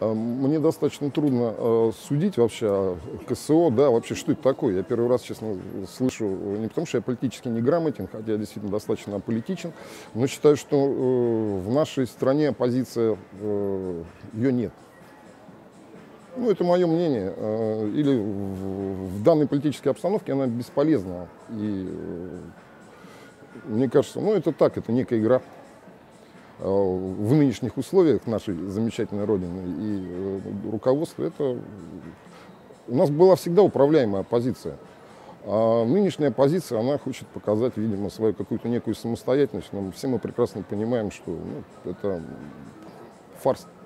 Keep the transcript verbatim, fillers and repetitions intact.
А, Мне достаточно трудно э, судить вообще о КСО, да, вообще, что это такое. Я первый раз, честно, слышу, э, не потому что я политически неграмотен, хотя я действительно достаточно аполитичен, но считаю, что э, в нашей стране оппозиция, э, ее нет. Ну, это мое мнение. Э, Или в, в данной политической обстановке она бесполезна. И э, мне кажется, ну, это так, это некая игра э, в нынешних условиях нашей замечательной Родины и э, руководства. Это у нас была всегда управляемая оппозиция. А нынешняя оппозиция, она хочет показать, видимо, свою какую-то некую самостоятельность. Но все мы прекрасно понимаем, что ну, это фарс.